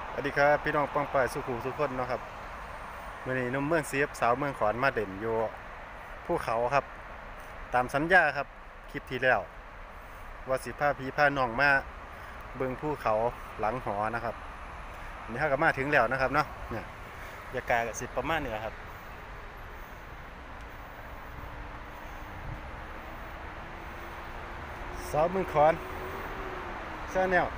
สวัสดีครับพี่น้องป้องปายสุขุมสุขคนเนาะครับวันนี้นุ่มเมืองเสียบสาวเมืองขอนมาเด่นอยู่ภูเขาครับตามสัญญาครับคลิปที่แล้วว่าสิพาพี่พาน้องมาเบิ่งภูเขาหลังหอนะครับอันนี้เขาก็มาถึงแล้วนะครับเนาะเนี่ยบรรยากาศก็สิประมาณนี้ครับสาวเมืองขอนชาแนล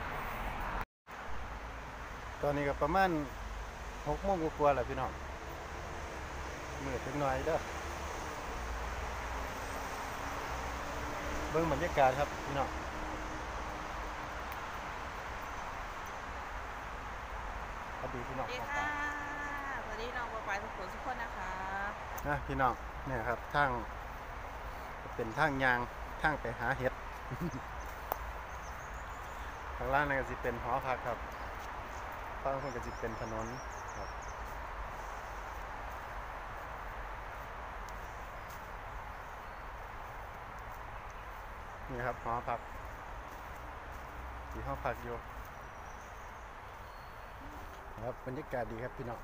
ตอนนี้ก็ประมาณ6 โมงกว่าๆแล้วพี่น้องมืดถึงหน่อยเด้อเบิ่งบรรยากาศครับพี่น้องสวัสดีพี่น้องสวัสดีค่ะสวัสดีน้องปลายทุกคนนะคะนะพี่น้องเนี่ยครับทางเป็นทางยางทางไปหาเห็ด ข้างล่างนั่นก็จะเป็นหอพักครับฝั่งคนก็จะเป็นถนนครับนี่ครับหอพักที่ห้องพักอยู่ครับบรรยากาศดีครับพี่น้อง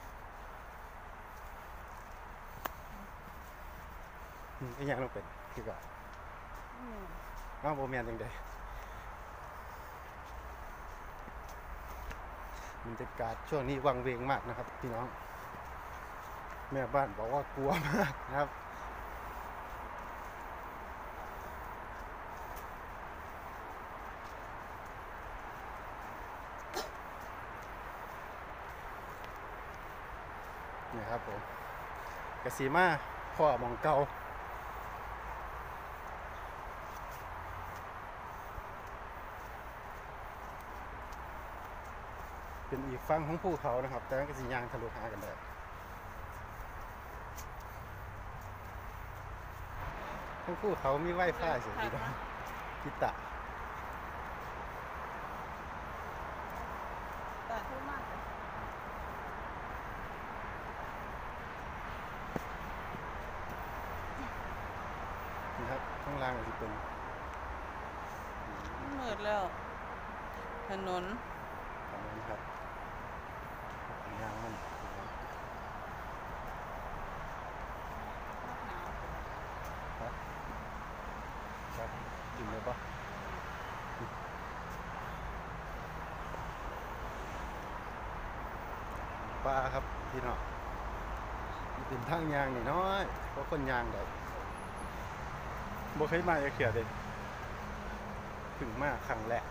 ไอ้ยังต้องเป็นคือก็อ้าวโบเมียนยังไงบรรยากาศช่วงนี้วังเวงมากนะครับพี่น้องแม่บ้านบอกว่ากลัวมากนะครับนี่ครับผมกสีมาพ่อมองเก่าเป็นอีกฝั่งของภูเขานะครับแต่ก็สิย่างทะลุหากันได้ทั้งภูเขามีไวไฟเสียดีด้วยกิตะแต่ทุ่มมากนะครับข้างล่างก็จะเป็นมืดแล้วถนนตรงนั้นครับยางมันครับกินเลยปะปลาครับพี่น้องเป็นทางยางนี่น้อยเพราะคนยางได้บ่เคยมาเขียดเลยถึงมากครั้งแรก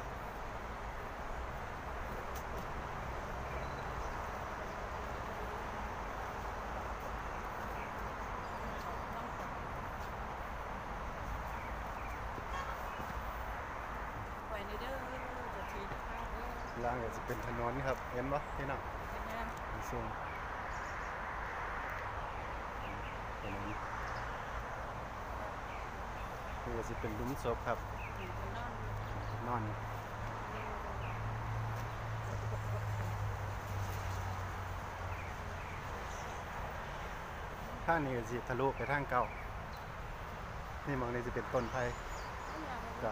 ไปในเด้อจะทีข้าวเด้อล่างก็จะเป็นถนนครับเห็นปะพี่น้องเป็นไงสูงถนนนี่ก็จะเป็นหลุมศพครับถึงจะนอนนอนทางนี้ก็จะทะลุไปทางเก่านี่มองนี่จะเป็นต้นไผ่ก็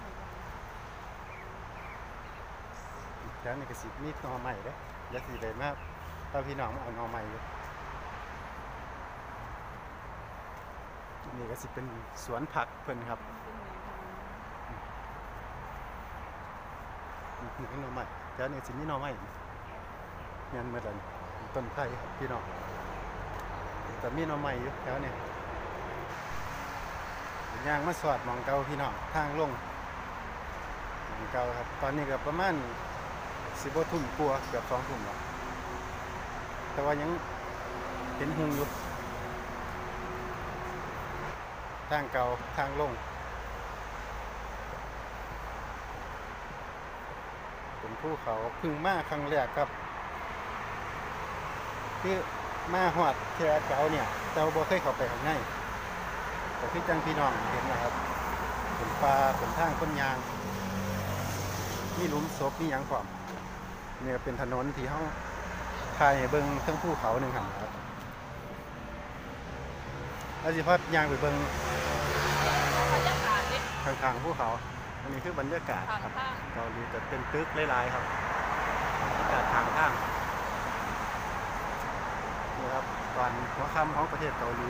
แล้วนี่ก็สิมีหน่อใหม่เด้อยาสีได้มากตอนพี่น้องมาเอาหน่อใหม่อยู่นี่ก็สิเป็นสวนผักเพิ่นครับนี่หน่อใหม่แล้วนี่สิมีหน่อใหม่ยันเมื่อไหร่ต้นไผ่ครับพี่น้องแต่มีหน่อใหม่อยู่แล้วเนี่ยย่างมาสอดมองเก่าพี่น้องทางลงมองเก่าครับตอนนี้ก็ประมาณ10 ทุ่มกว่าเกือบ2 ทุ่มแล้วแต่ว่ายังเห็นหุงอยู่ทางเก่าทางลงเป็นภูเขาพึ่งมาครั้งแรกครับคือมาหอดแค่เก่าเนี่ยแต่บ่เคยเข้าไปข้างในแต่ที่จังพี่น้องเห็นนะครับเป็นป่าเป็นทางต้นยางมีหลุมศพมีหยังพร้อมเนี่ยเป็นถนนที่เขาถ่ายให้เบิ่งทั้งภูเขาหนึ่งหันครับแล้วสิพอยางไปเบิ่งบรรยากาศดิข้างๆภูเขาอันนี้คือบรรยากาศครับเกาหลีจะเป็นตึกหลายๆครับบรรยากาศทางข้างนี่ครับตอนหัวค่ำของประเทศเกาหลี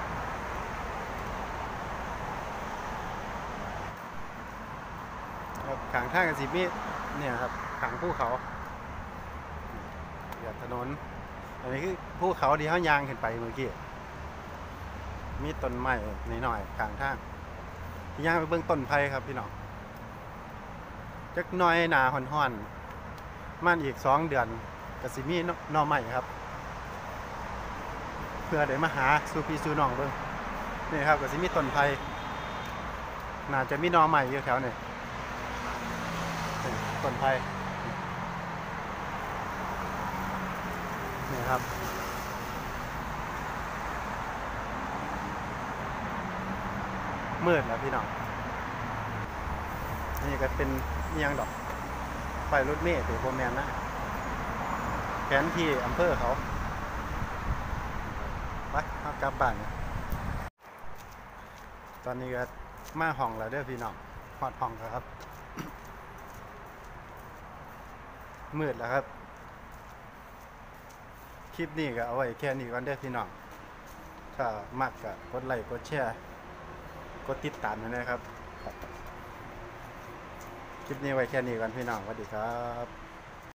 ครับขางทางกันสิมีเนี่ยครับขางภูเขาอย่างถนนอันนี้คือภูเขาที่เขายางขึ้นไปเมื่อกี้มีต้นไม้นิดหน่อยขางทางย่างไปเบื้องต้นไผ่ครับพี่น้องจักหน้อยหนาห่อนๆมันอีก2 เดือนกสิมีหน่อใหม่ครับเพื่อได้มาหาสู่พี่สู่น้องเบิ่งนี่ครับกสิมีต้นไผ่น่าจะมีหน่อใหม่อยู่แถวนี้ต้นไผ่นี่ครับมืดแล้วพี่น้องนี่ก็เป็นเอียงดอกไฟรถเมล์หรือโบแมนนะแผนที่อำเภอเขาไปเอากลับบ้านนะตอนนี้ก็มาห้องแล้วเด้อพี่น้องฮอดห้องแล้วครับ มืดแล้วครับคลิปนี้ก็เอาไว้แค่นี้ก่อนเด้อพี่น้องถ้ามักก็กดไลค์กดแชร์กดติดตามนะครับคลิปนี้ไว้แค่นี้ก่อนพี่น้องสวัสดีครับ